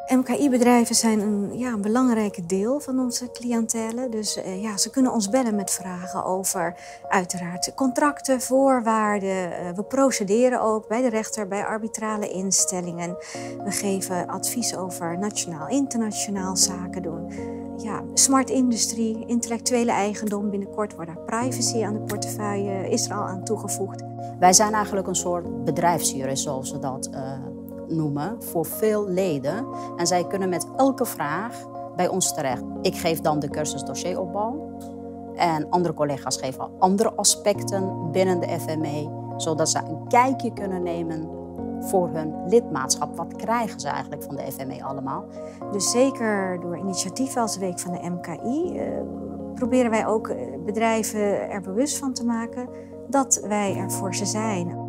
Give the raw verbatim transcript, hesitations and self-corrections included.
M K I-bedrijven zijn een, ja, een belangrijke deel van onze cliëntele. Dus uh, ja, ze kunnen ons bellen met vragen over uiteraard contracten, voorwaarden. Uh, we procederen ook bij de rechter, bij arbitrale instellingen. We geven advies over nationaal, internationaal zaken doen. Ja, smart industrie, intellectuele eigendom. Binnenkort wordt daar privacy aan de portefeuille, is er al aan toegevoegd. Wij zijn eigenlijk een soort bedrijfsjurist, zoals we dat uh, noemen, voor veel leden. En zij kunnen met elke vraag bij ons terecht. Ik geef dan de cursus dossieropbouw. En andere collega's geven andere aspecten binnen de F M E, zodat ze een kijkje kunnen nemen voor hun lidmaatschap. Wat krijgen ze eigenlijk van de F M E allemaal? Dus zeker door initiatieven als de Week van de M K I uh, proberen wij ook bedrijven er bewust van te maken dat wij er voor ze zijn.